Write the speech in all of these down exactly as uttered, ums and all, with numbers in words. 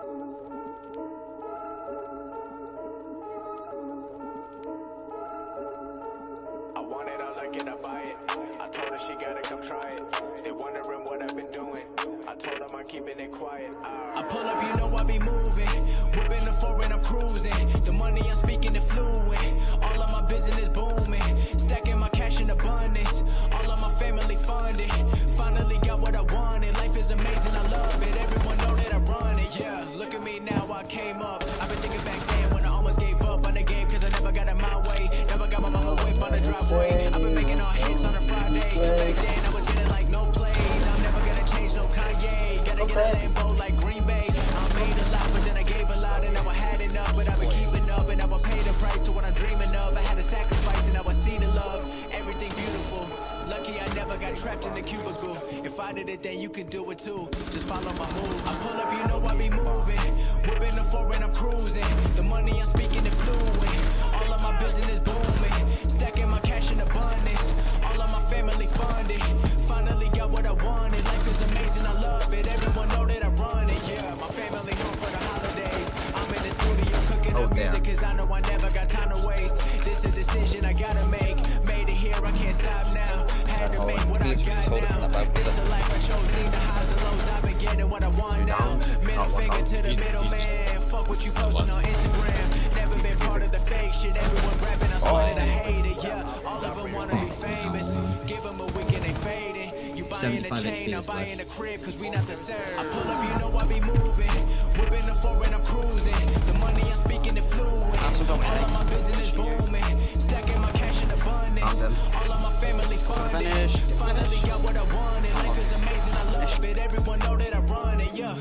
I want it, I like it, I buy it. I told her she gotta come try it. They wondering what I've been doing. I told them I'm keeping it quiet. I, I pull up, you know I be moving. Whipping the foreign, I'm cruising. The money I'm speaking is fluent. All of my business booming. Stacking my cash in abundance. All of my family funded. Finally got what I wanted. Life is amazing, I love it. Everyone know that I run it. Yeah, look at me now, I came up. I've been thinking back then when I almost gave up on the game, cause I never got it my way. Never got my mama whip on the driveway. I've been making all hits on a Friday. Back then I was getting like no plays. I'm never gonna change, no Kanye. Gotta get a Lambo like Green Bay. I made a lot, but then I gave a lot, and now I had enough. But I've been keeping up, and now I pay the price to what I'm dreaming of. I had to sacrifice, and now I see the love. Everything beautiful. Lucky I never got trapped in the cubicle. If I did it, then you can do it too. Just follow my moves. I pull up, you know I be moving. Whipping the foreign, I'm cruising. The money I'm speaking is fluent. All of my business booming. Stacking my cash in abundance. All of my family funded. Finally got what I wanted. Life is amazing, I love it. Everyone know that I run it. Yeah, my family home for the holidays. I'm in the studio cooking oh, up music, cause I know I never got time to waste. This is a decision I gotta make. Made it here, I can't stop now. Had to make what I got now. This the life I chose, seen the highs and lows. I've been getting what I want now. Middle finger to the middleman. Fuck what you posting on Instagram. Never been part of the fake shit. Everyone rapping, I swear that I hate it. Yeah, all of them wanna be famous. Give them a week and they fading. You buying a chain, I'm buying a crib, cause we not the serve. I pull up, you know I be moving. Whipping the foreign, I'm cruising. The money I'm speaking is fluent. All of my business booming. Stacking my cash in abundance. All of my family funded. Finally got what I wanted. Life is amazing, I love it. Everyone know that I run it, yeah.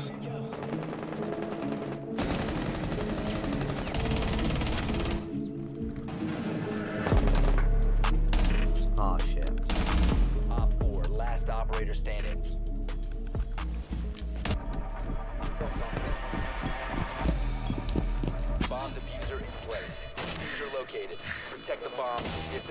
Oh shit. Op four, last operator standing. Bomb diffuser in place. Diffuser located. Protect the bomb.